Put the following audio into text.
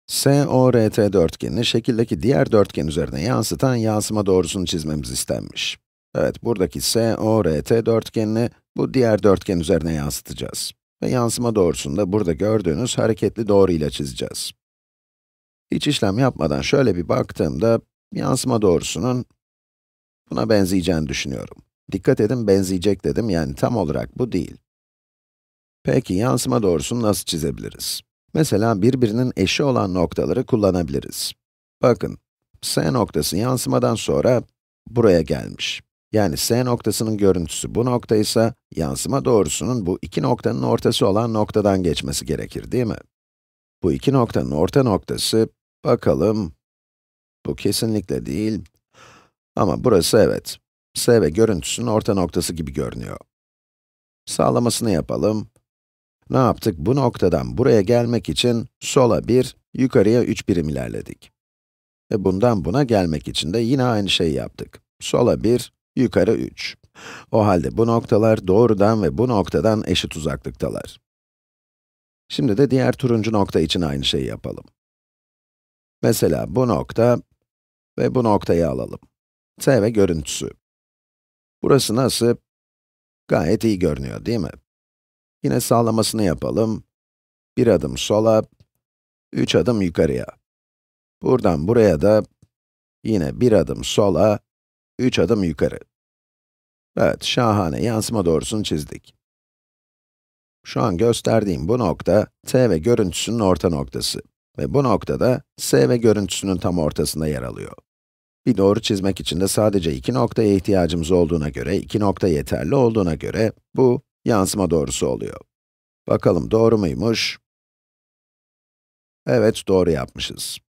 SORT dörtgenini şekildeki diğer dörtgen üzerine yansıtan yansıma doğrusunu çizmemiz istenmiş. Evet, buradaki SORT dörtgenini bu diğer dörtgen üzerine yansıtacağız. Ve yansıma doğrusunu da burada gördüğünüz hareketli doğru ile çizeceğiz. Hiç işlem yapmadan şöyle bir baktığımda, yansıma doğrusunun buna benzeyeceğini düşünüyorum. Dikkat edin, benzeyecek dedim, yani tam olarak bu değil. Peki, yansıma doğrusunu nasıl çizebiliriz? Mesela birbirinin eşi olan noktaları kullanabiliriz. Bakın, S noktası yansımadan sonra buraya gelmiş. Yani S noktasının görüntüsü bu noktaysa, yansıma doğrusunun bu iki noktanın ortası olan noktadan geçmesi gerekir, değil mi? Bu iki noktanın orta noktası, bakalım, bu kesinlikle değil. Ama burası evet. S ve görüntüsünün orta noktası gibi görünüyor. Sağlamasını yapalım. Ne yaptık? Bu noktadan buraya gelmek için sola 1, yukarıya 3 birim ilerledik. Ve bundan buna gelmek için de yine aynı şeyi yaptık. Sola 1, yukarı 3. O halde bu noktalar doğrudan ve bu noktadan eşit uzaklıktalar. Şimdi de diğer turuncu nokta için aynı şeyi yapalım. Mesela bu nokta ve bu noktayı alalım. S ve görüntüsü. Burası nasıl? Gayet iyi görünüyor, değil mi? Yine sağlamasını yapalım. Bir adım sola, 3 adım yukarıya. Buradan buraya da yine bir adım sola, 3 adım yukarı. Evet, şahane, yansıma doğrusunu çizdik. Şu an gösterdiğim bu nokta, T ve görüntüsünün orta noktası. Ve bu noktada, S ve görüntüsünün tam ortasında yer alıyor. Bir doğru çizmek için de sadece iki noktaya ihtiyacımız olduğuna göre, iki nokta yeterli olduğuna göre, bu yansıma doğrusu oluyor. Bakalım doğru muymuş? Evet, doğru yapmışız.